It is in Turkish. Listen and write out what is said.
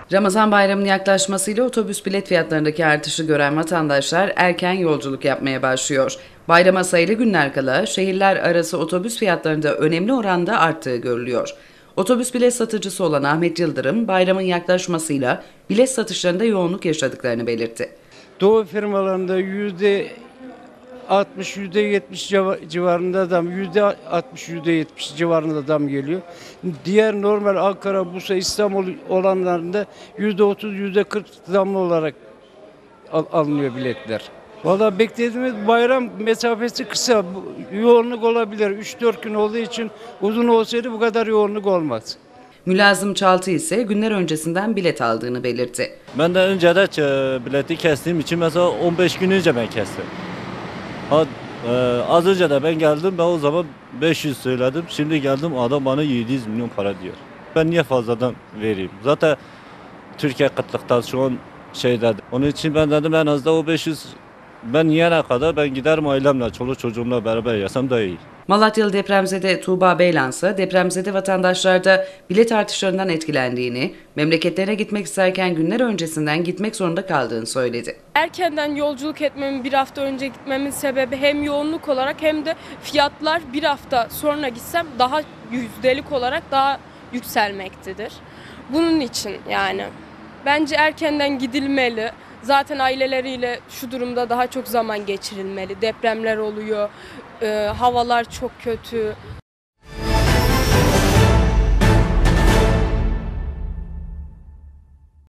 Ramazan bayramının yaklaşmasıyla otobüs bilet fiyatlarındaki artışı gören vatandaşlar erken yolculuk yapmaya başlıyor. Bayrama sayılı günler kala şehirler arası otobüs fiyatlarında önemli oranda arttığı görülüyor. Otobüs bilet satıcısı olan Ahmet Yıldırım, bayramın yaklaşmasıyla bilet satışlarında yoğunluk yaşadıklarını belirtti. Doğu firmalarında %60, %70 civarında zam, %60, %70 civarında zam geliyor. Diğer normal Ankara, Bursa, İstanbul olanlarında %30, %40 zamlı olarak alınıyor biletler. Valla beklediğimiz bayram mesafesi kısa, yoğunluk olabilir. 3-4 gün olduğu için uzun olsaydı bu kadar yoğunluk olmaz. Mülazım Çaltı ise günler öncesinden bilet aldığını belirtti. Ben de önce de bileti kestiğim için mesela 15 gün önce ben kestim. Az önce de ben geldim, ben o zaman 500 söyledim. Şimdi geldim, adam bana 700 milyon para diyor. Ben niye fazladan vereyim? Zaten Türkiye kıtlıktan şu an şeyde. Onun için ben dedim en az da o 500 ben yiyene kadar ben giderim ailemle, çoluk çocuğumla beraber yesem daha iyi. Malatyalı depremzede Tuğba Beylan ise depremzede vatandaşlarda bilet artışlarından etkilendiğini, memleketlerine gitmek isterken günler öncesinden gitmek zorunda kaldığını söyledi. Erkenden yolculuk etmemin, bir hafta önce gitmemin sebebi hem yoğunluk olarak hem de fiyatlar bir hafta sonra gitsem daha yüzdelik olarak daha yükselmektedir. Bunun için yani bence erkenden gidilmeli. Zaten aileleriyle şu durumda daha çok zaman geçirilmeli. Depremler oluyor, havalar çok kötü.